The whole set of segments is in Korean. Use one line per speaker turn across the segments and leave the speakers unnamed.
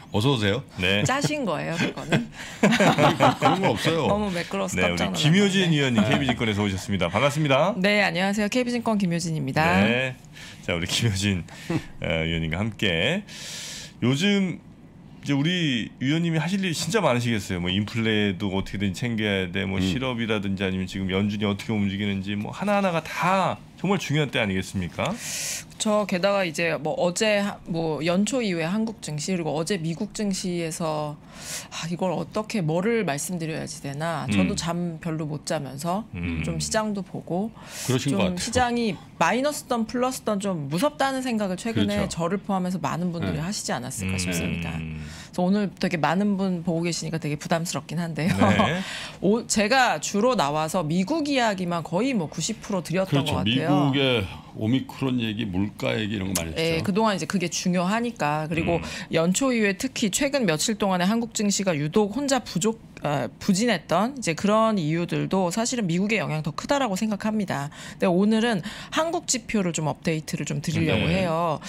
어서 오세요.
네.
짜신 거예요, 그거는?
그런 거 없어요.
너무 매끄러워서
네,
깜짝
우리
놀랐네.
김효진 의원님 KB증권에서 오셨습니다. 반갑습니다.
네, 안녕하세요. KB증권 김효진입니다.
네. 자, 우리 김효진 의원님과 함께 요즘 이제 우리 위원님이 하실 일이 진짜 많으시겠어요. 뭐 인플레도 어떻게든 챙겨야 돼, 뭐 실업이라든지 아니면 지금 연준이 어떻게 움직이는지 뭐 하나하나가 다 정말 중요한 때 아니겠습니까?
저 게다가 이제 뭐 어제 뭐 연초 이후에 한국 증시 그리고 어제 미국 증시에서 이걸 어떻게 뭐를 말씀드려야지 되나 저도 잠 별로 못 자면서 좀 시장도 보고
그러신 것
좀
같아요.
시장이 마이너스던 플러스던 좀 무섭다는 생각을 최근에
그렇죠.
저를 포함해서 많은 분들이
네.
하시지 않았을까 싶습니다. 그래서 오늘 되게 많은 분 보고 계시니까 되게 부담스럽긴 한데요.
네.
제가 주로 나와서 미국 이야기만 거의 뭐 90% 드렸던
그렇죠.
것 같아요.
미국의 오미크론 얘기, 물가 얘기 이런 거 많이 했죠.
예, 그동안 이제 그게 중요하니까 그리고 연초 이후에 특히 최근 며칠 동안에 한국 증시가 유독 혼자 부진했던 이제 그런 이유들도 사실은 미국의 영향이 더 크다라고 생각합니다. 근데 오늘은 한국 지표를 좀 업데이트를 좀 드리려고 해요.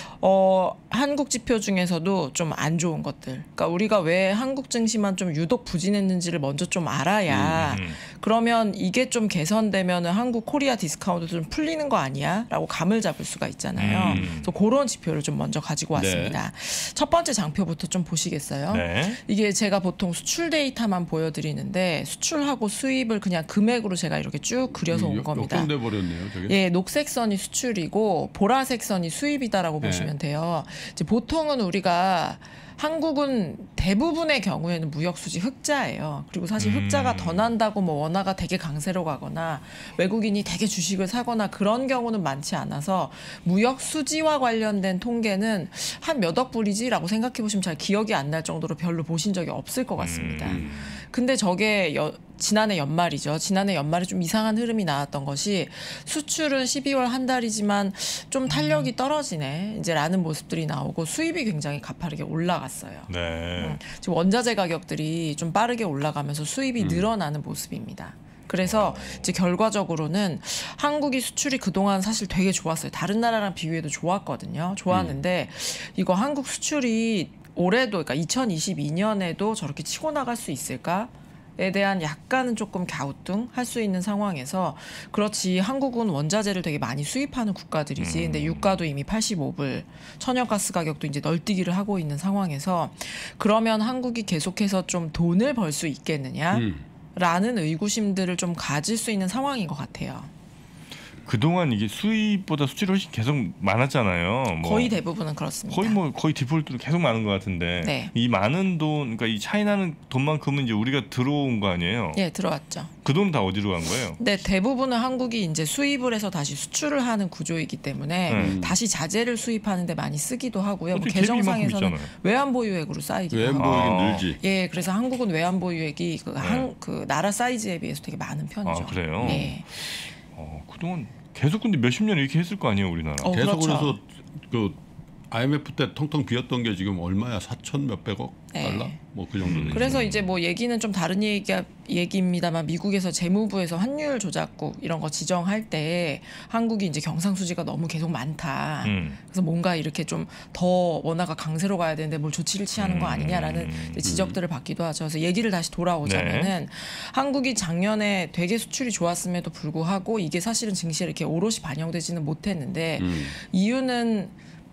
한국 지표 중에서도 좀 안 좋은 것들. 그러니까 우리가 왜 한국 증시만 좀 유독 부진했는지를 먼저 좀 알아야 그러면 이게 좀 개선되면 한국 코리아 디스카운트 좀 풀리는 거 아니야?라고 감을 잡을 수가 있잖아요. 그래서 그런 지표를 좀 먼저 가지고 왔습니다. 첫 번째 장표부터 좀 보시겠어요?
네.
이게 제가 보통 수출 데이터만 보여드리는데 수출하고 수입을 그냥 금액으로 제가 이렇게 쭉 그려서 온 겁니다.
역전돼 버렸네요, 저게.
예, 녹색 선이 수출이고 보라색 선이 수입이다라고 보시면 돼요. 이제 보통은 우리가 한국은 대부분의 경우에는 무역 수지 흑자예요. 그리고 사실 흑자가 더 난다고 뭐 원화가 되게 강세로 가거나 외국인이 되게 주식을 사거나 그런 경우는 많지 않아서 무역 수지와 관련된 통계는 한 몇 억 불이지라고 생각해 보시면 잘 기억이 안 날 정도로 별로 보신 적이 없을 것 같습니다. 근데 저게 지난해 연말이죠. 지난해 연말에 좀 이상한 흐름이 나왔던 것이 수출은 12월 한 달이지만 좀 탄력이 떨어지네 이제라는 모습들이 나오고 수입이 굉장히 가파르게 올라갔어요.
네.
지금 원자재 가격들이 좀 빠르게 올라가면서 수입이 늘어나는 모습입니다. 그래서 이제 결과적으로는 한국이 수출이 그동안 사실 되게 좋았어요. 다른 나라랑 비교해도 좋았거든요. 좋았는데 이거 한국 수출이 올해도 그러니까 2022년에도 저렇게 치고 나갈 수 있을까? 에 대한 약간은 조금 갸우뚱할 수 있는 상황에서 그렇지 한국은 원자재를 되게 많이 수입하는 국가들이지 근데 유가도 이미 85불 천연가스 가격도 이제 널뛰기를 하고 있는 상황에서 그러면 한국이 계속해서 좀 돈을 벌 수 있겠느냐라는 의구심들을 좀 가질 수 있는 상황인 것 같아요.
그동안 이게 수입보다 수출이 훨씬 계속 많았잖아요. 뭐
거의 대부분은 그렇습니다.
거의 디폴트로 계속 많은 것 같은데
네.
이 많은 돈, 그러니까 이 차이나는 돈만큼은 이제 우리가 들어온 거 아니에요?
예, 들어왔죠.
그 돈은 다 어디로 간 거예요?
네, 대부분은 한국이 이제 수입을 해서 다시 수출을 하는 구조이기 때문에 다시 자재를 수입하는데 많이 쓰기도 하고요. 뭐
어떻게 갭이 이만큼
개정상에서는
있잖아요.
외환보유액으로 쌓이기도 하고.
외환보유액이 늘지.
예, 그래서 한국은 외환보유액이 그 나라 사이즈에 비해서 되게 많은 편이죠.
아, 그래요?
예.
그동안 계속 근데 몇십 년 이렇게 했을 거 아니에요, 우리나라?
계속
그렇죠.
그래서 그 IMF 때 텅텅 비었던 게 지금 얼마야? 4천 몇백억
네.
달러? 뭐 그 정도 되죠.
그래서 이제 뭐 얘기는 좀 다른 얘기입니다만 미국에서 재무부에서 환율 조작국 이런 거 지정할 때 한국이 이제 경상수지가 너무 계속 많다. 그래서 뭔가 이렇게 좀 더 원화가 강세로 가야 되는데 뭘 조치를 취하는 거 아니냐라는 이제 지적들을 받기도 하죠. 그래서 얘기를 다시 돌아오자면은 한국이 작년에 되게 수출이 좋았음에도 불구하고 이게 사실은 증시에 이렇게 오롯이 반영되지는 못했는데 이유는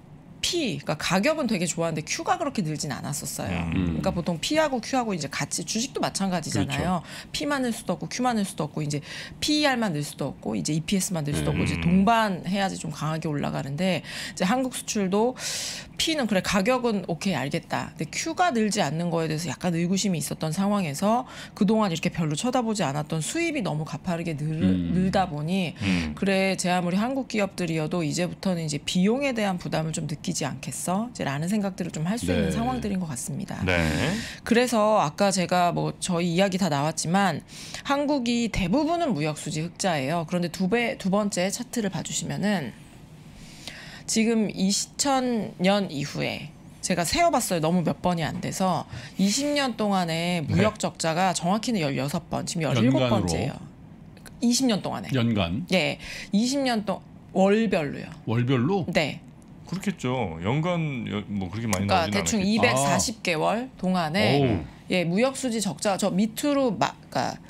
그러니까 가격은 되게 좋았는데 Q가 그렇게 늘진 않았었어요. 그러니까 보통 P하고 Q하고 이제 같이 주식도 마찬가지잖아요.
그렇죠.
P만 늘 수도 없고 Q만 늘 수도 없고 이제 PER만 늘 수도 없고 이제 EPS만 늘 수도 없고 이제 동반해야지 좀 강하게 올라가는데 이제 한국 수출도 P는 그래 가격은 오케이 알겠다. 근데 Q가 늘지 않는 거에 대해서 약간 의구심이 있었던 상황에서 그동안 이렇게 별로 쳐다보지 않았던 수입이 너무 가파르게 늘다 보니 그래 제 아무리 한국 기업들이어도 이제부터는 이제 비용에 대한 부담을 좀 느끼지 않겠어? 이제라는 생각들을 좀 할 수 있는 상황들인 것 같습니다.
네.
그래서 아까 제가 뭐 저희 이야기 다 나왔지만 한국이 대부분은 무역 수지 흑자예요. 그런데 두 번째 차트를 봐주시면은 지금 2000년 이후에 제가 세어봤어요. 너무 몇 번이 안 돼서 20년 동안의 무역 적자가 정확히는 16번, 지금 17번째예요. 20년 동안에.
연간.
예, 20년 동안 월별로요.
월별로?
네.
그렇겠죠. 연간 뭐 그렇게 많이
그러니까
나오진
대충
않았겠죠.
240개월 동안에 예, 무역수지 적자 저 밑으로 그러니까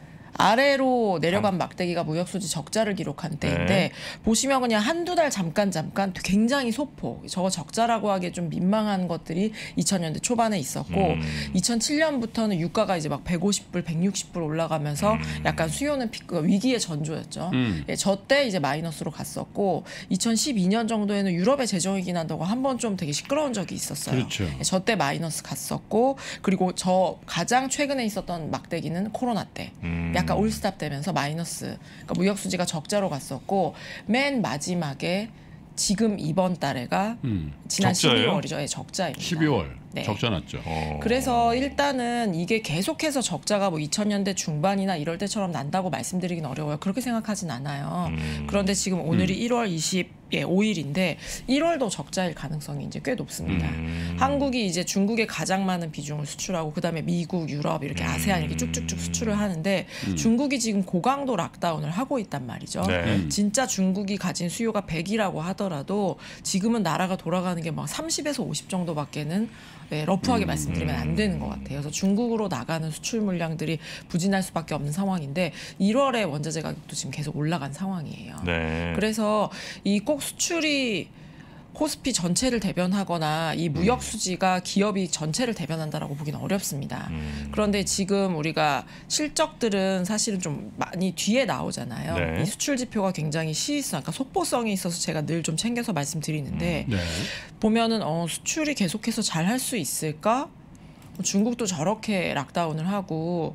아래로 내려간 막대기가 무역수지 적자를 기록한 때인데
네.
보시면 그냥 한두 달 잠깐 굉장히 소폭 저거 적자라고 하기에 좀 민망한 것들이 2000년대 초반에 있었고 2007년부터는 유가가 이제 막 150불, 160불 올라가면서 약간 수요는 위기의 전조였죠. 예, 저때 이제 마이너스로 갔었고 2012년 정도에는 유럽의 재정위기 난다고 한번 좀 되게 시끄러운 적이 있었어요.
그렇죠.
예, 저때 마이너스 갔었고 그리고 저 가장 최근에 있었던 막대기는 코로나 때 약간 올스탑 되면서 마이너스 그러니까 무역수지가 적자로 갔었고 맨 마지막에 지금 이번 달에가 지난
적자예요?
12월이죠. 예, 적자입니다.
12월
네.
적자 났죠.
그래서 일단은 이게 계속해서 적자가 뭐 2000년대 중반이나 이럴 때처럼 난다고 말씀드리긴 어려워요. 그렇게 생각하진 않아요. 그런데 지금 오늘이 1월 25일인데 1월도 적자일 가능성이 이제 꽤 높습니다. 한국이 이제 중국에 가장 많은 비중을 수출하고 그다음에 미국, 유럽 이렇게 아세안 이렇게 쭉쭉쭉 수출을 하는데 중국이 지금 고강도 락다운을 하고 있단 말이죠.
네.
진짜 중국이 가진 수요가 100이라고 하더라도 지금은 나라가 돌아가는 게 막 30에서 50 정도밖에는 네, 러프하게 말씀드리면 안 되는 것 같아요. 그래서 중국으로 나가는 수출 물량들이 부진할 수밖에 없는 상황인데 1월에 원자재 가격도 지금 계속 올라간 상황이에요.
네.
그래서 이 꼭 수출이 코스피 전체를 대변하거나 이 무역 수지가 기업이 전체를 대변한다라고 보기는 어렵습니다. 그런데 지금 우리가 실적들은 사실은 좀 많이 뒤에 나오잖아요.
네.
이 수출 지표가 굉장히 시의성, 그러니까 속보성이 있어서 제가 늘 좀 챙겨서 말씀드리는데
네.
보면은 수출이 계속해서 잘 할 수 있을까? 중국도 저렇게 락다운을 하고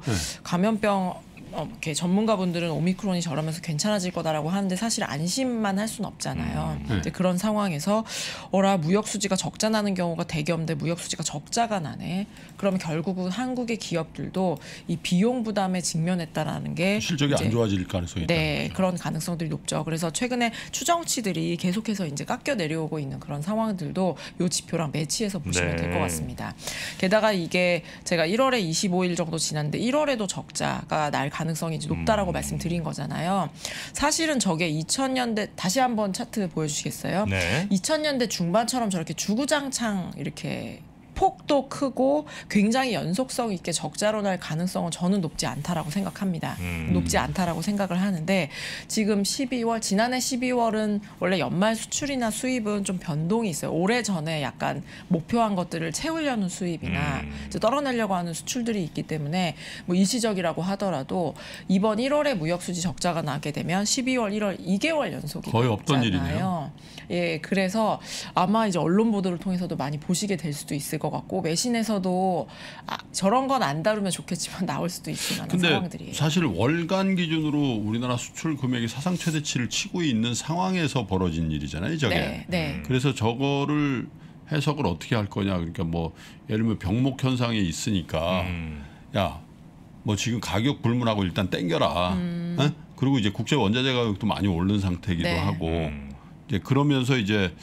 감염병 이렇게 전문가분들은 오미크론이 저러면서 괜찮아질 거다라고 하는데 사실 안심만 할 수는 없잖아요. 이제 그런 상황에서 무역 수지가 적자 나는 경우가 되게 없는데 무역 수지가 적자가 나네. 그러면 결국은 한국의 기업들도 이 비용 부담에 직면했다라는 게
실적이
이제
안 좋아질 가능성이 있다.
네, 그런 가능성들이 높죠. 그래서 최근에 추정치들이 계속해서 이제 깎여 내려오고 있는 그런 상황들도 이 지표랑 매치해서 보시면 될 것 같습니다. 게다가 이게 제가 1월에 25일 정도 지났는데 1월에도 적자가 날 가능성이 이제 높다라고 말씀드린 거잖아요. 사실은 저게 2000년대 다시 한번 차트 보여주시겠어요?
네.
2000년대 중반처럼 저렇게 주구장창 이렇게 폭도 크고 굉장히 연속성 있게 적자로 날 가능성은 저는 높지 않다라고 생각합니다. 높지 않다라고 생각을 하는데 지금 12월 지난해 12월은 원래 연말 수출이나 수입은 좀 변동이 있어요. 오래전에 약간 목표한 것들을 채우려는 수입이나 이제 떨어내려고 하는 수출들이 있기 때문에 뭐 일시적이라고 하더라도 이번 1월에 무역수지 적자가 나게 되면 12월, 1월 2개월 연속이
거의 없던
있잖아요.
일이네요.
예, 그래서 아마 이제 언론 보도를 통해서도 많이 보시게 될 수도 있을 것 같고 외신에서도 저런 건 안 다루면 좋겠지만 나올 수도 있을 만한
근데
상황들이에요.
사실 월간 기준으로 우리나라 수출 금액이 사상 최대치를 치고 있는 상황에서 벌어진 일이잖아요, 저게.
네, 네.
그래서 저거를 해석을 어떻게 할 거냐. 그러니까 뭐 예를 들면 병목 현상이 있으니까 야, 뭐 지금 가격 불문하고 일단 땡겨라. 에? 그리고 이제 국제 원자재 가격도 많이 오른 상태이기도
네.
하고 이제 그러면서 이제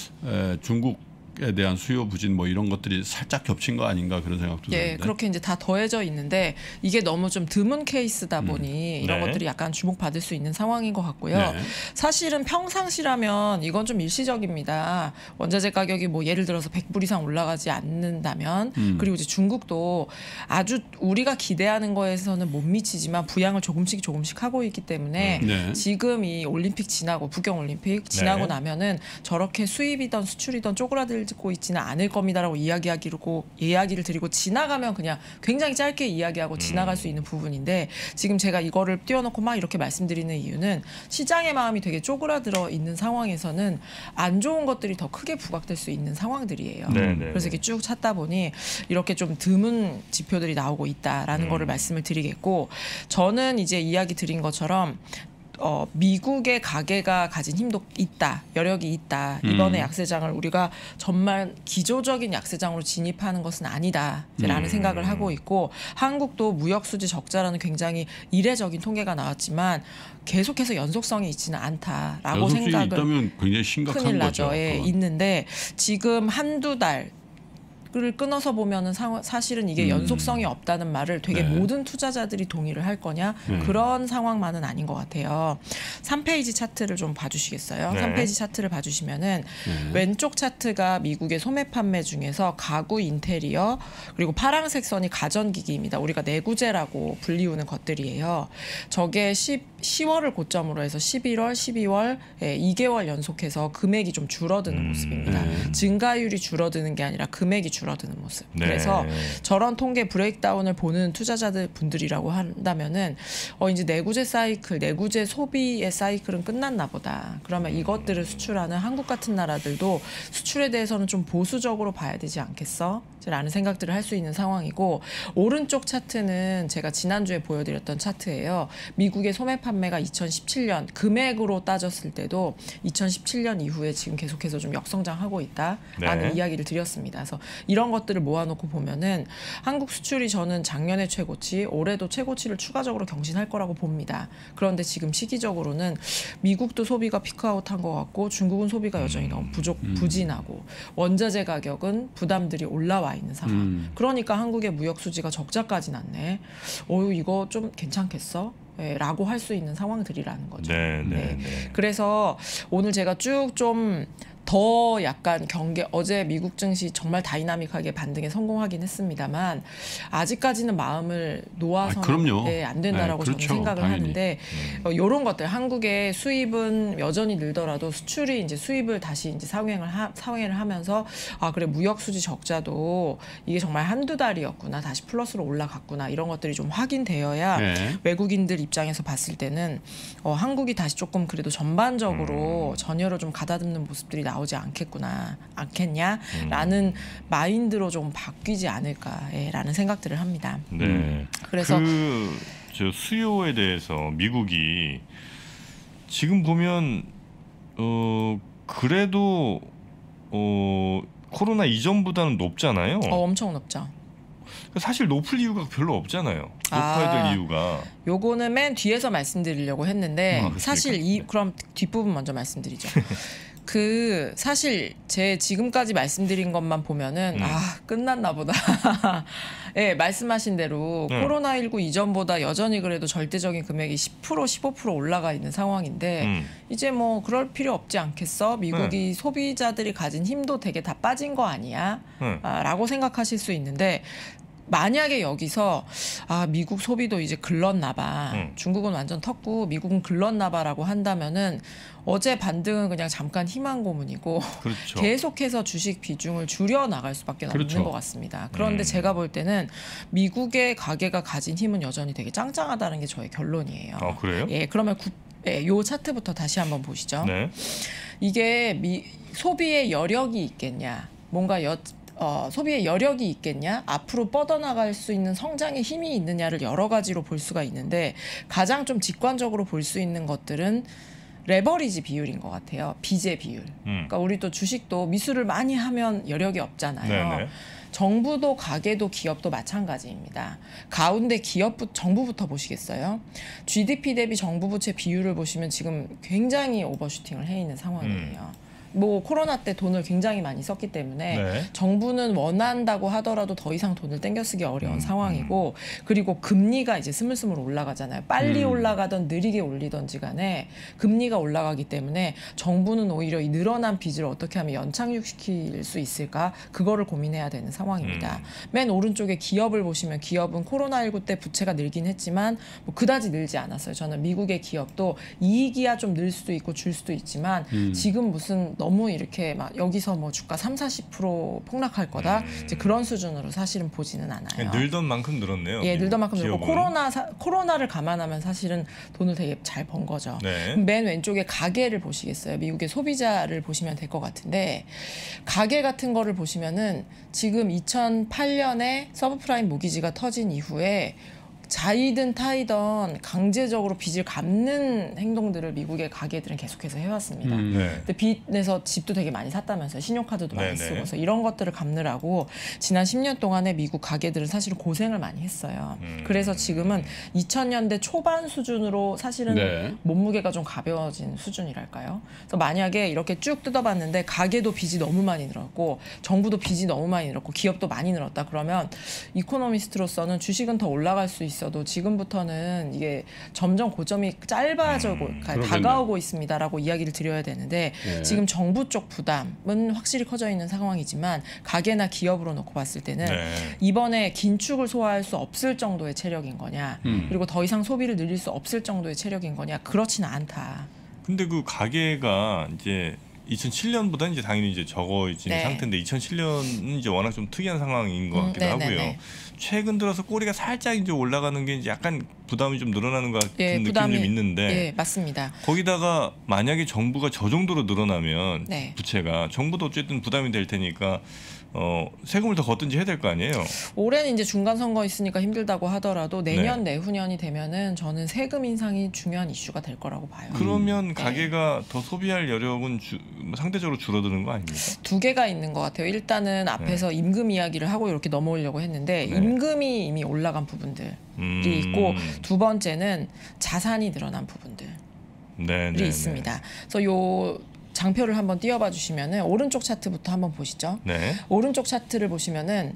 중국에 대한 수요 부진 뭐 이런 것들이 살짝 겹친 거 아닌가 그런 생각도
예,
드는데.
그렇게 이제 다 더해져 있는데 이게 너무 좀 드문 케이스다 보니 이런
네.
것들이 약간 주목받을 수 있는 상황인 것 같고요.
네.
사실은 평상시라면 이건 좀 일시적입니다. 원자재 가격이 뭐 예를 들어서 100불 이상 올라가지 않는다면 그리고 이제 중국도 아주 우리가 기대하는 거에서는 못 미치지만 부양을 조금씩 하고 있기 때문에
네.
지금 이 올림픽 지나고 북경 올림픽 지나고
네.
나면은 저렇게 수입이든 수출이든 쪼그라들고 있지는 않을 겁니다라고 이야기를 드리고 지나가면 그냥 굉장히 짧게 이야기하고 지나갈 수 있는 부분인데 지금 제가 이거를 띄워놓고 막 이렇게 말씀드리는 이유는 시장의 마음이 되게 쪼그라들어 있는 상황에서는 안 좋은 것들이 더 크게 부각될 수 있는 상황들이에요.
네, 네,
그래서 이렇게 쭉 찾다 보니 이렇게 좀 드문 지표들이 나오고 있다라는 거를 말씀을 드리겠고 저는 이제 이야기 드린 것처럼 미국의 가계가 가진 힘도 있다, 여력이 있다. 이번에 약세장을 우리가 정말 기조적인 약세장으로 진입하는 것은 아니다라는 생각을 하고 있고 한국도 무역수지 적자라는 굉장히 이례적인 통계가 나왔지만 계속해서 연속성이 있지는 않다라고
연속성이
생각을
있다면 굉장히 심각한
큰일
거죠.
나죠. 예,
그건.
있는데 지금 한두 달 을 끊어서 보면은 사실은 이게 연속성이 없다는 말을 되게
네.
모든 투자자들이 동의를 할 거냐 그런 상황만은 아닌 것 같아요. 3페이지 차트를 좀 봐주시겠어요?
네.
3페이지 차트를 봐주시면은 왼쪽 차트가 미국의 소매 판매 중에서 가구, 인테리어 그리고 파란색 선이 가전기기입니다. 우리가 내구재라고 불리우는 것들이에요. 저게 10월을 고점으로 해서 11월, 12월 2개월 연속해서 금액이 좀 줄어드는 모습입니다. 증가율이 줄어드는 게 아니라 금액이 줄어드는 모습.
네.
그래서 저런 통계 브레이크다운을 보는 투자자들 분들이라고 한다면은 이제 내구재 사이클, 내구재 소비의 사이클은 끝났나 보다. 그러면 이것들을 수출하는 한국 같은 나라들도 수출에 대해서는 좀 보수적으로 봐야 되지 않겠어? 라는 생각들을 할 수 있는 상황이고 오른쪽 차트는 제가 지난주에 보여드렸던 차트예요. 미국의 소매 판매가 2017년 금액으로 따졌을 때도 2017년 이후에 지금 계속해서 좀 역성장하고 있다라는
네.
이야기를 드렸습니다. 그래서 이런 것들을 모아놓고 보면은 한국 수출이 저는 작년에 최고치, 올해도 최고치를 추가적으로 경신할 거라고 봅니다. 그런데 지금 시기적으로는 미국도 소비가 피크아웃한 것 같고 중국은 소비가 여전히 너무 부진하고 원자재 가격은 부담들이 올라와 있는 상황. 그러니까 한국의 무역 수지가 적자까지 났네. 이거 좀 괜찮겠어? 라고 할 수 있는 상황들이라는 거죠.
네.
그래서 오늘 제가 쭉 좀 더 약간 어제 미국 증시 정말 다이나믹하게 반등에 성공하긴 했습니다만 아직까지는 마음을 놓아서는 안 된다라고
그렇죠.
저는 생각을
당연히.
하는데 이런 것들 한국의 수입은 여전히 늘더라도 수출이 이제 수입을 다시 이제 상회를 하면서 그래 무역 수지 적자도 이게 정말 한두 달이었구나 다시 플러스로 올라갔구나 이런 것들이 좀 확인되어야 외국인들 입장에서 봤을 때는 한국이 다시 조금 그래도 전반적으로 전열을 좀 가다듬는 모습들이 나오지 않겠냐라는 마인드로 좀 바뀌지 않을까라는 생각들을 합니다.
네.
그래서
저 수요에 대해서 미국이 지금 보면 그래도 코로나 이전보다는 높잖아요.
엄청 높죠.
사실 높을 이유가 별로 없잖아요. 높아야 될 이유가.
요거는 맨 뒤에서 말씀드리려고 했는데 사실 그럼 뒷부분 먼저 말씀드리죠. 사실 제 지금까지 말씀드린 것만 보면은 끝났나 보다. 예, 말씀하신 대로 코로나19 이전보다 여전히 그래도 절대적인 금액이 10% 15% 올라가 있는 상황인데 이제 뭐 그럴 필요 없지 않겠어? 미국이 소비자들이 가진 힘도 되게 다 빠진 거 아니야? 라고 생각하실 수 있는데 만약에 여기서 미국 소비도 이제 글렀나 봐. 중국은 완전 텄고 미국은 글렀나 봐라고 한다면은 어제 반등은 그냥 잠깐 희망 고문이고
그렇죠.
계속해서 주식 비중을 줄여 나갈 수밖에 없는 것 같습니다. 그런데 제가 볼 때는 미국의 가계가 가진 힘은 여전히 되게 짱짱하다는 게 저의 결론이에요.
그래요?
예, 그러면 요 차트부터 다시 한번 보시죠.
네.
이게 소비의 여력이 있겠냐? 뭔가 소비의 여력이 있겠냐? 앞으로 뻗어나갈 수 있는 성장의 힘이 있느냐를 여러 가지로 볼 수가 있는데 가장 좀 직관적으로 볼 수 있는 것들은 레버리지 비율인 것 같아요. 비제 비율. 그러니까 우리 또 주식도 미수를 많이 하면 여력이 없잖아요.
네네.
정부도 가계도 기업도 마찬가지입니다. 가운데 정부부터 보시겠어요? GDP 대비 정부 부채 비율을 보시면 지금 굉장히 오버슈팅을 해 있는 상황이에요. 뭐 코로나 때 돈을 굉장히 많이 썼기 때문에 정부는 원한다고 하더라도 더 이상 돈을 땡겨 쓰기 어려운 상황이고 그리고 금리가 이제 스물스물 올라가잖아요. 빨리 올라가던 느리게 올리던지 간에 금리가 올라가기 때문에 정부는 오히려 이 늘어난 빚을 어떻게 하면 연착륙시킬 수 있을까 그거를 고민해야 되는 상황입니다. 맨 오른쪽에 기업을 보시면 기업은 코로나19 때 부채가 늘긴 했지만 뭐 그다지 늘지 않았어요. 저는 미국의 기업도 이익이야 좀 늘 수도 있고 줄 수도 있지만 지금 무슨 너무 이렇게 막 여기서 뭐 주가 30-40% 폭락할 거다. 이제 그런 수준으로 사실은 보지는 않아요.
늘던 만큼 늘었네요.
예, 늘던 만큼 늘고
기업은.
코로나를 감안하면 사실은 돈을 되게 잘 번 거죠.
네.
맨 왼쪽에 가계를 보시겠어요? 미국의 소비자를 보시면 될 것 같은데 가계 같은 거를 보시면은 지금 2008년에 서브프라임 모기지가 터진 이후에 자이든 타이든 강제적으로 빚을 갚는 행동들을 미국의 가게들은 계속해서 해왔습니다.
네.
근데 빚내서 집도 되게 많이 샀다면서요. 신용카드도 많이
네네.
쓰고서 이런 것들을 갚느라고 지난 10년 동안에 미국 가게들은 사실 고생을 많이 했어요. 그래서 지금은 2000년대 초반 수준으로 사실은
네.
몸무게가 좀 가벼워진 수준이랄까요. 그래서 만약에 이렇게 쭉 뜯어봤는데 가게도 빚이 너무 많이 늘었고 정부도 빚이 너무 많이 늘었고 기업도 많이 늘었다 그러면 이코노미스트로서는 주식은 더 올라갈 수 있어도 지금부터는 이게 점점 고점이 짧아지고 다가오고 있습니다라고 이야기를 드려야 되는데
네.
지금 정부 쪽 부담은 확실히 커져 있는 상황이지만 가게나 기업으로 놓고 봤을 때는
네.
이번에 긴축을 소화할 수 없을 정도의 체력인 거냐 그리고 더 이상 소비를 늘릴 수 없을 정도의 체력인 거냐 그렇지는 않다.
근데 그 가게가 이제 2007년보다 이제 당연히 이제 적어진
네.
상태인데 2007년은 이제 워낙 좀 특이한 상황인 것 같기도
네네네.
하고요. 최근 들어서 꼬리가 살짝 이제 올라가는 게 이제 약간 부담이 좀 늘어나는 것 같은
예,
느낌이
부담이
좀 있는데
예, 맞습니다.
거기다가 만약에 정부가 저 정도로 늘어나면
네.
부채가 정부도 어쨌든 부담이 될 테니까 세금을 더 걷든지 해야 될 거 아니에요.
올해는 이제 중간 선거 있으니까 힘들다고 하더라도 내년 내후년이 되면은 저는 세금 인상이 중요한 이슈가 될 거라고 봐요.
그러면
네.
가게가 더 소비할 여력은 상대적으로 줄어드는 거 아닙니까?
두 개가 있는 것 같아요. 일단은 앞에서 임금 이야기를 하고 이렇게 넘어오려고 했는데
네.
임금이 이미 올라간 부분들이 있고 두 번째는 자산이 늘어난 부분들이
네, 네,
있습니다. 그래서 요 장표를 한번 띄워봐 주시면은 오른쪽 차트부터 한번 보시죠.
네.
오른쪽 차트를 보시면은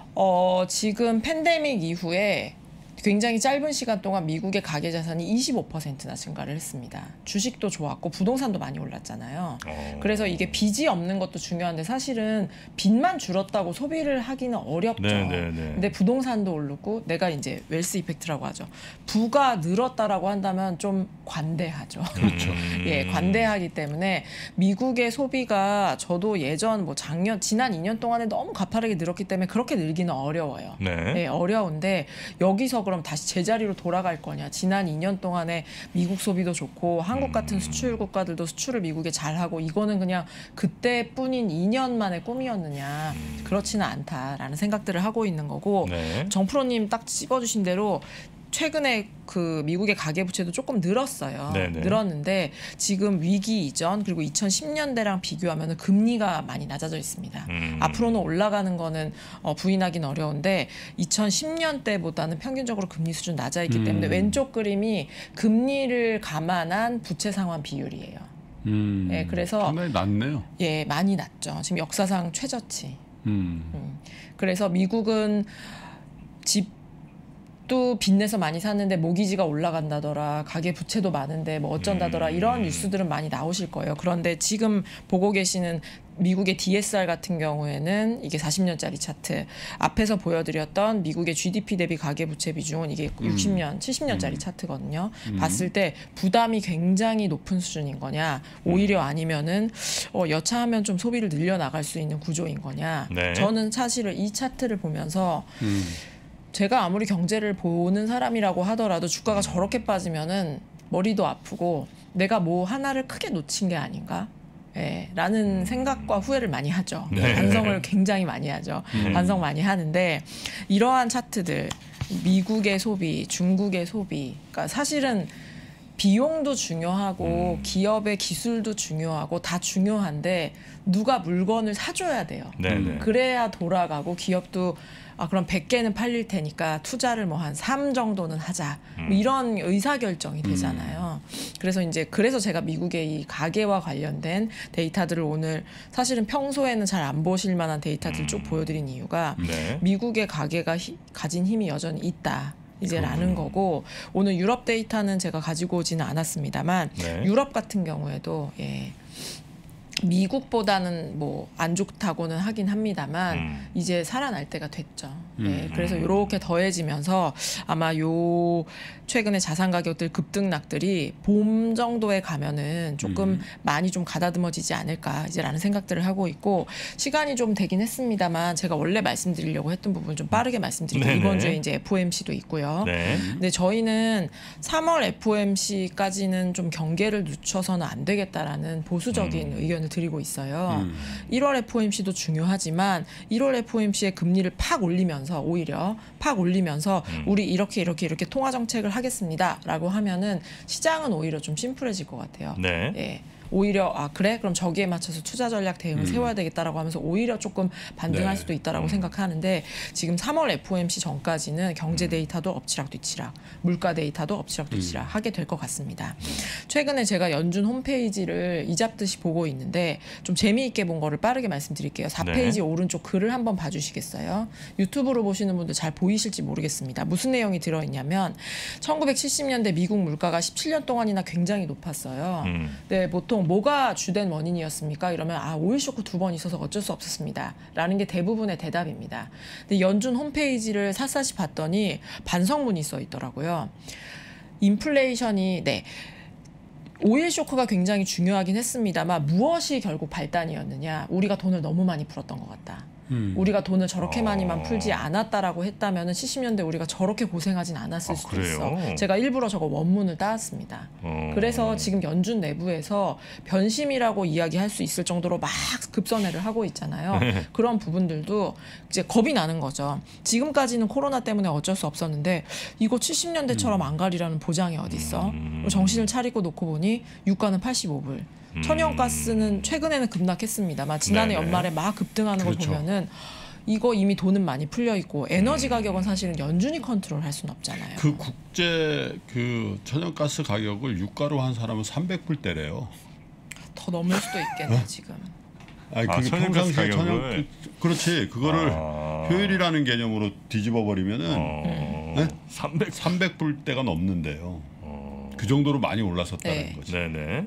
지금 팬데믹 이후에 굉장히 짧은 시간 동안 미국의 가계 자산이 25%나 증가를 했습니다. 주식도 좋았고 부동산도 많이 올랐잖아요. 그래서 이게 빚이 없는 것도 중요한데 사실은 빚만 줄었다고 소비를 하기는 어렵죠. 근데 부동산도 오르고 내가 이제 웰스 이펙트라고 하죠. 부가 늘었다라고 한다면 좀 관대하죠.
그렇죠.
예, 관대하기 때문에 미국의 소비가 저도 예전 뭐 지난 2년 동안에 너무 가파르게 늘었기 때문에 그렇게 늘기는 어려워요.
네.
예, 어려운데 여기서 그럼 다시 제자리로 돌아갈 거냐. 지난 2년 동안에 미국 소비도 좋고 한국 같은 수출 국가들도 수출을 미국에 잘하고 이거는 그냥 그때뿐인 2년 만의 꿈이었느냐. 그렇지는 않다라는 생각들을 하고 있는 거고
네.
정프로님 딱 찝어주신 대로 최근에 그 미국의 가계부채도 조금 늘었어요.
네네.
늘었는데 지금 위기 이전 그리고 2010년대랑 비교하면 금리가 많이 낮아져 있습니다. 앞으로는 올라가는 거는 부인하기는 어려운데 2010년대보다는 평균적으로 금리 수준 낮아 있기 때문에 왼쪽 그림이 금리를 감안한 부채 상환 비율이에요. 예, 그래서
상당히 낮네요.
예, 많이 낮죠. 지금 역사상 최저치. 그래서 미국은 집도 빚내서 많이 샀는데 모기지가 올라간다더라, 가계 부채도 많은데 뭐 어쩐다더라 이런 뉴스들은 많이 나오실 거예요. 그런데 지금 보고 계시는 미국의 DSR 같은 경우에는 이게 40년짜리 차트, 앞에서 보여드렸던 미국의 GDP 대비 가계부채 비중은 이게 60년, 70년짜리 차트거든요. 봤을 때 부담이 굉장히 높은 수준인 거냐, 오히려 아니면은 여차하면 좀 소비를 늘려나갈 수 있는 구조인 거냐.
네.
저는 사실은 이 차트를 보면서 제가 아무리 경제를 보는 사람이라고 하더라도 주가가 저렇게 빠지면은 머리도 아프고 내가 뭐 하나를 크게 놓친 게 아닌가? 예, 라는 생각과 후회를 많이 하죠.
네.
반성을 굉장히 많이 하죠. 반성 많이 하는데 이러한 차트들, 미국의 소비, 중국의 소비, 그러니까 사실은 비용도 중요하고 기업의 기술도 중요하고 다 중요한데 누가 물건을 사줘야 돼요.
네네.
그래야 돌아가고 기업도 그럼 100개는 팔릴 테니까 투자를 뭐 한 3 정도는 하자. 뭐 이런 의사결정이 되잖아요. 그래서 제가 미국의 이 가계와 관련된 데이터들을 오늘 사실은 평소에는 잘 안 보실 만한 데이터들을 쭉 보여드린 이유가
네.
미국의 가계가 가진 힘이 여전히 있다. 이제라는 거고, 오늘 유럽 데이터는 제가 가지고 오지는 않았습니다만
네.
유럽 같은 경우에도 미국보다는 뭐 안 좋다고는 하긴 합니다만 이제 살아날 때가 됐죠. 그래서 이렇게 더해지면서 아마 요 최근에 자산 가격들 급등락들이 봄 정도에 가면은 조금 많이 좀 가다듬어지지 않을까 이제라는 생각들을 하고 있고, 시간이 좀 되긴 했습니다만 제가 원래 말씀드리려고 했던 부분 좀 빠르게 말씀드릴게요.
네네.
이번 주에 이제 FOMC도 있고요.
네.
근데 저희는 3월 FOMC까지는 좀 경계를 늦춰서는 안 되겠다라는 보수적인 의견을 말씀을 드리고 있어요. 1월 FOMC도 중요하지만 1월 FOMC의 금리를 팍 올리면서 오히려 팍 올리면서 우리 이렇게 통화 정책을 하겠습니다라고 하면은 시장은 오히려 좀 심플해질 것 같아요.
네.
예. 오히려 그래? 그럼 저기에 맞춰서 투자 전략 대응을 세워야 되겠다라고 하면서 오히려 조금 반등할
네.
수도 있다라고 생각하는데 지금 3월 FOMC 전까지는 경제 데이터도 엎치락뒤치락, 물가 데이터도 엎치락뒤치락 하게 될 것 같습니다. 최근에 제가 연준 홈페이지를 이잡듯이 보고 있는데 좀 재미있게 본 거를 빠르게 말씀드릴게요. 4페이지
네.
오른쪽 글을 한번 봐주시겠어요? 유튜브로 보시는 분들 잘 보이실지 모르겠습니다. 무슨 내용이 들어있냐면 1970년대 미국 물가가 17년 동안이나 굉장히 높았어요. 네, 보통 뭐가 주된 원인이었습니까? 이러면 오일 쇼크 2번 있어서 어쩔 수 없었습니다. 라는 게 대부분의 대답입니다. 근데 연준 홈페이지를 샅샅이 봤더니 반성문이 써 있더라고요. 인플레이션이 오일 쇼크가 굉장히 중요하긴 했습니다만 무엇이 결국 발단이었느냐? 우리가 돈을 너무 많이 풀었던 것 같다. 우리가 돈을 저렇게 많이만 풀지 않았다라고 했다면 70년대 우리가 저렇게 고생하진 않았을 수도
그래요?
있어. 제가 일부러 저거 원문을 따왔습니다. 그래서 지금 연준 내부에서 변심이라고 이야기할 수 있을 정도로 막 급선회를 하고 있잖아요. 그런 부분들도 이제 겁이 나는 거죠. 지금까지는 코로나 때문에 어쩔 수 없었는데 이거 70년대처럼 안 가리라는 보장이 어디 있어? 정신을 차리고 놓고 보니 유가는 85불. 천연가스는 최근에는 급락했습니다만 지난해
네네.
연말에 막 급등하는 걸
그렇죠.
보면은 이거 이미 돈은 많이 풀려 있고 에너지 가격은 사실은 연준이 컨트롤할 수는 없잖아요.
그 국제 그 천연가스 가격을 유가로 한 사람은 300불대래요.
더 넘을 수도 있겠네 지금.
아니 그게
천연가스
평상시에
가격을?
그렇지 그거를 효율이라는 개념으로 뒤집어 버리면은 300불대가 넘는데요. 그 정도로 많이 올랐었다는
네.
거죠.
네네.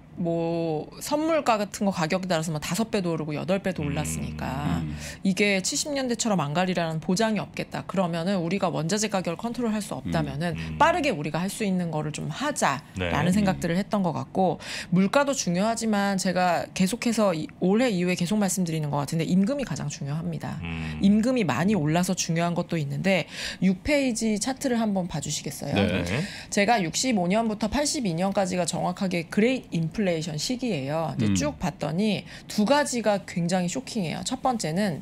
뭐 선물가 같은 거 가격에 따라서 5배도 오르고 8배도 올랐으니까 이게 70년대처럼 안 가리라는 보장이 없겠다. 그러면은 우리가 원자재 가격을 컨트롤할 수 없다면은 빠르게 우리가 할 수 있는 거를 좀 하자라는
네.
생각들을 했던 것 같고 물가도 중요하지만 제가 계속해서 올해 이후에 계속 말씀드리는 것 같은데 임금이 가장 중요합니다. 임금이 많이 올라서 중요한 것도 있는데 6페이지 차트를 한번 봐주시겠어요?
네.
제가 65년부터 82년까지가 정확하게 그레이트 인플레이션 시기예요. 이제 쭉 봤더니 두 가지가 굉장히 쇼킹해요. 첫 번째는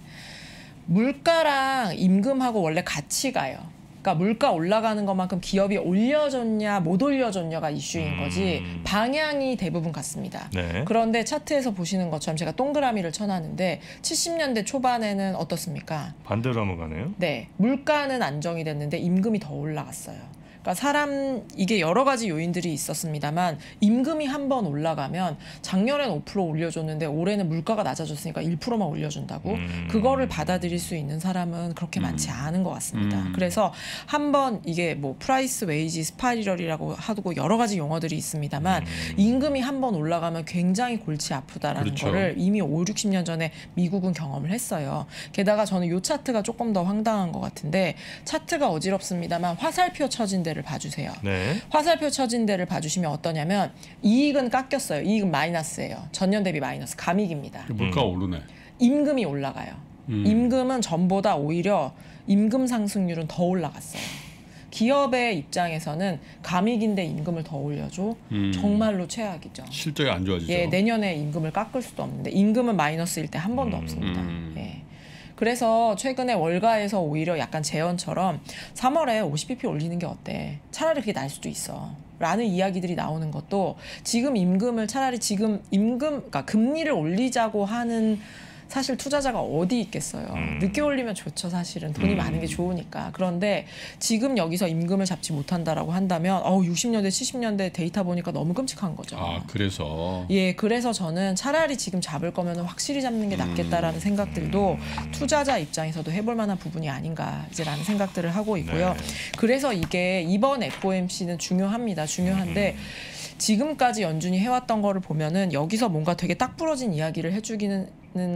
물가랑 임금하고 원래 같이 가요. 그러니까 물가 올라가는 것만큼 기업이 올려줬냐 못 올려줬냐가 이슈인 거지 방향이 대부분 같습니다.
네.
그런데 차트에서 보시는 것처럼 제가 동그라미를 쳐놨는데 70년대 초반에는 어떻습니까?
반대로 한번 가네요.
네, 물가는 안정이 됐는데 임금이 더 올라갔어요. 그러니까 이게 여러 가지 요인들이 있었습니다만 임금이 한번 올라가면 작년엔 5% 올려줬는데 올해는 물가가 낮아졌으니까 1%만 올려준다고 그거를 받아들일 수 있는 사람은 그렇게 많지 않은 것 같습니다. 그래서 한번 이게 뭐 프라이스 웨이지 스파이럴이라고 하고 여러 가지 용어들이 있습니다만 임금이 한번 올라가면 굉장히 골치 아프다라는
그렇죠.
거를 이미 5, 60년 전에 미국은 경험을 했어요. 게다가 저는 이 차트가 조금 더 황당한 것 같은데 차트가 어지럽습니다만 화살표 쳐진 데를 봐주세요.
네.
화살표 쳐진 데를 봐주시면 어떠냐면 이익은 깎였어요. 이익은 마이너스예요. 전년 대비 마이너스. 감익입니다.
물가 오르네.
임금이 올라가요. 임금은 전보다 오히려 임금 상승률은 더 올라갔어요. 기업의 입장에서는 감익인데 임금을 더 올려줘. 정말로 최악이죠.
실적이 안 좋아지죠.
예, 내년에 임금을 깎을 수도 없는데 임금은 마이너스일 때 한 번도 없습니다. 예. 그래서 최근에 월가에서 오히려 약간 재현처럼 3월에 50bp 올리는 게 어때? 차라리 그게 날 수도 있어. 라는 이야기들이 나오는 것도 지금 임금을 차라리 지금 그러니까 금리를 올리자고 하는 사실 투자자가 어디 있겠어요. 늦게 올리면 좋죠. 사실은 돈이 많은 게 좋으니까. 그런데 지금 여기서 임금을 잡지 못한다라고 한다면 60년대 70년대 데이터 보니까 너무 끔찍한 거죠.
그래서
예, 그래서 저는 차라리 지금 잡을 거면 확실히 잡는 게 낫겠다라는 생각들도 투자자 입장에서도 해볼 만한 부분이 아닌가라는 생각들을 하고 있고요.
네.
그래서 이게 이번 FOMC는 중요합니다. 중요한데 지금까지 연준이 해왔던 거를 보면은 여기서 뭔가 되게 딱 부러진 이야기를 해주기는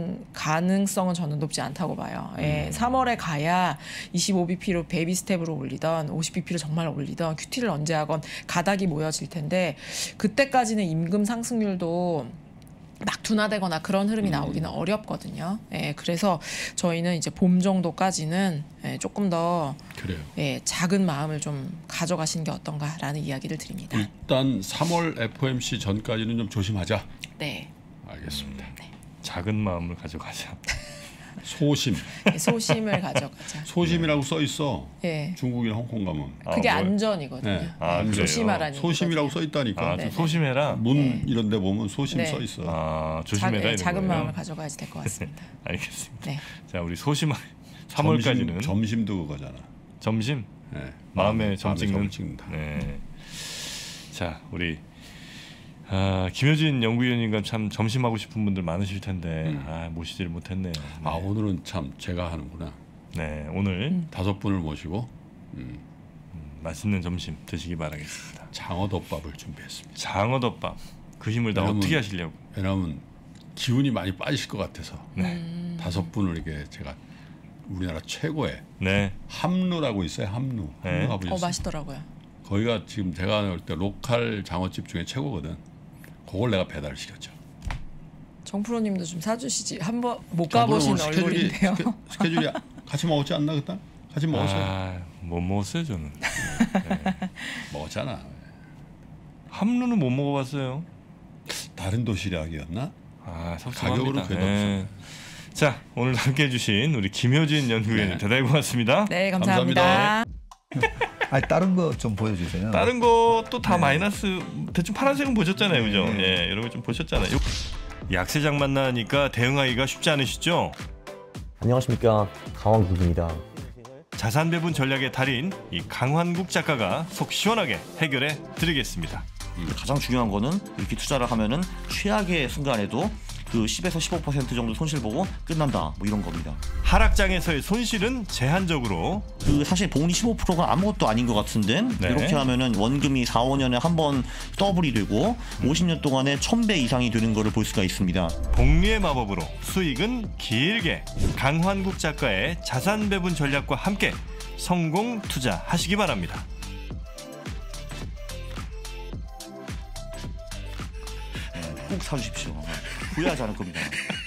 가능성은 저는 높지 않다고 봐요. 예, 3월에 가야 25bp로 베이비 스텝으로 올리던 50bp를 정말 올리던 QT를 언제 하건 가닥이 모여질 텐데 그때까지는 임금 상승률도 막 둔화되거나 그런 흐름이 나오기는 어렵거든요. 예, 그래서 저희는 이제 봄 정도까지는 조금 더
그래요.
작은 마음을 좀 가져가시는 게 어떤가라는 이야기를 드립니다.
일단 3월 FOMC 전까지는 좀 조심하자.
네.
알겠습니다.
작은 마음을 가져가자.
소심.
네, 소심을 가져가자.
소심이라고 써 있어.
예.
중국이나 홍콩 가면.
그게
뭐요?
안전이거든요.
네.
아, 그래요?
조심하라는
소심이라고
얘기거든요.
써 있다니까.
좀
네.
소심해라.
문 이런 데 보면 소심
네.
써 있어.
조심해라 이런
작은
거예요?
마음을 가져가야지 될 것 같습니다.
알겠습니다.
네.
자, 우리 소심한 3월까지는
점심도 그거잖아.
점심
네.
마음에 점 찍는.
찍는다.
네. 자, 우리 김효진 연구위원님과 참 점심하고 싶은 분들 많으실 텐데 모시지를 못했네요.
아 오늘은 참 제가 하는구나.
네, 오늘
5분을 모시고
맛있는 점심 드시기 바라겠습니다.
장어덮밥을 준비했습니다.
장어덮밥 그 힘을 다
왜냐면-
어떻게 하시려고?
왜냐하면 기운이 많이 빠지실 것 같아서
네,
5분을 이게 제가 우리나라 최고의
네,
함루라고 있어요. 함루.
네.
함루 가보셨어요?
맛있더라고요.
거기가 지금 제가 올 때 로컬 장어집 중에 최고거든. 그걸 내가 배달을 시켰죠.
정프로님도 좀 사주시지. 한번 못
저번에
가보신
오늘
얼굴인데요.
스케줄이 같이 먹었지 않나 그때? 같이 먹었어요.
못 먹었어요 저는.
먹었잖아.
함루는 못 먹어봤어요.
다른 도시락이었나?
섭섭합니다.
가격으로 괴도
자, 오늘 함께해 주신 우리 김효진 연구위원님
네.
대단히 고맙습니다.
네, 감사합니다.
감사합니다.
아니 다른 거 좀 보여주세요.
다른 것도 다 마이너스. 대충 파란색은 보셨잖아요, 그죠? 예, 여러분 좀 보셨잖아요. 약세장 만나니까 대응하기가 쉽지 않으시죠?
안녕하십니까, 강원국입니다.
자산 배분 전략의 달인 이 강환국 작가가 속 시원하게 해결해 드리겠습니다.
가장 중요한 거는 이렇게 투자를 하면은 최악의 순간에도 그 10에서 15% 정도 손실 보고 끝난다, 뭐 이런 겁니다.
하락장에서의 손실은 제한적으로.
그 사실 복리 15%가 아무것도 아닌 것 같은데
네.
이렇게 하면은 원금이 4, 5년에 한 번 더블이 되고 50년 동안에 1000배 이상이 되는 거를 볼 수가 있습니다.
복리의 마법으로 수익은 길게. 강환국 작가의 자산 배분 전략과 함께 성공 투자하시기 바랍니다.
꼭 사주십시오. 후회하지 않을 겁니다.